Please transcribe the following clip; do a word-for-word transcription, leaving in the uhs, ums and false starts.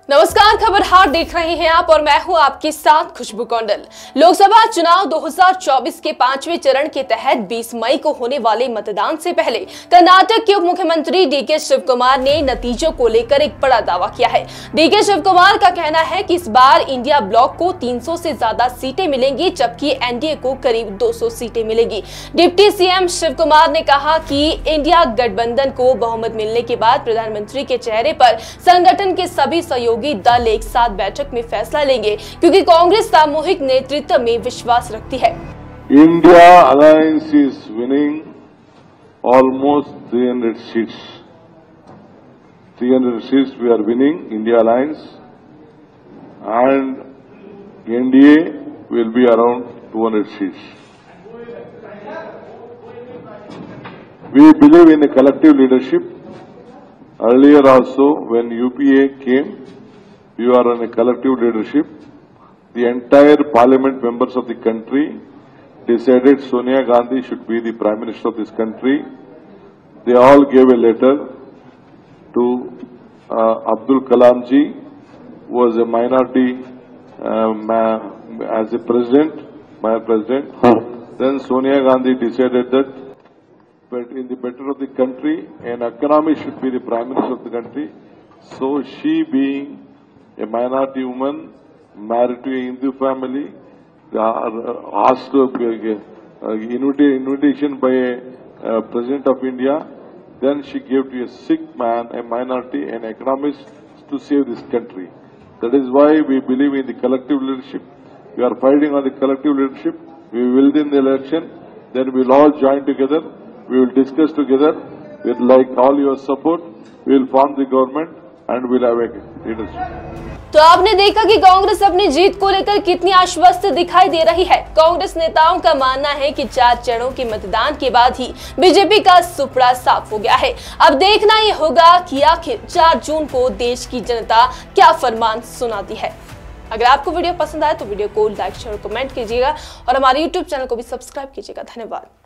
नमस्कार, खबर हार देख रहे हैं आप और मैं हूं आपके साथ खुशबू कौंडल। लोकसभा चुनाव दो हज़ार चौबीस के पांचवें चरण के तहत बीस मई को होने वाले मतदान से पहले कर्नाटक के उप मुख्यमंत्री डीके शिव कुमार ने नतीजों को लेकर एक बड़ा दावा किया है। डीके शिव कुमार का कहना है कि इस बार इंडिया ब्लॉक को तीन सौ से ज्यादा सीटें मिलेंगी, जबकि एनडीए को करीब दो सौ सीटें मिलेंगी। डिप्टी सीएम शिव कुमार ने कहा कि इंडिया गठबंधन को बहुमत मिलने के बाद प्रधानमंत्री के चेहरे पर संगठन के सभी सहयोगी दल एक साथ बैठक में फैसला लेंगे, क्योंकि कांग्रेस सामूहिक नेतृत्व में विश्वास रखती है। India alliance is winning almost three hundred seats. three hundred seats we are winning India Alliance, and N D A will be around two hundred seats. We believe in a collective leadership. Earlier also, when U P A came, we are on a collective leadership. The entire parliament members of the country decided Sonia Gandhi should be the Prime Minister of this country. They all gave a letter to uh, Abdul Kalam ji, who was a minority um, uh, as a president, my president. Huh. Then Sonia Gandhi decided that but in the better of the country, an economy should be the Prime Minister of the country. So she, being a minority woman, married to a Hindu family, uh, asked to uh, invita invitation by a uh, President of India. Then she gave to a sick man, a minority, an economist, to save this country. That is why we believe in the collective leadership. We are fighting on the collective leadership. We will win the election. Then we will all join together. We will discuss together. With like all your support, we will form the government and we will have a leadership. तो आपने देखा कि कांग्रेस अपनी जीत को लेकर कितनी आश्वस्त दिखाई दे रही है। कांग्रेस नेताओं का मानना है कि चार चरणों के मतदान के बाद ही बीजेपी का सुपड़ा साफ हो गया है। अब देखना ये होगा कि आखिर चार जून को देश की जनता क्या फरमान सुनाती है। अगर आपको वीडियो पसंद आए तो वीडियो को लाइक शेयर कमेंट कीजिएगा और हमारे यूट्यूब चैनल को भी सब्सक्राइब कीजिएगा। धन्यवाद।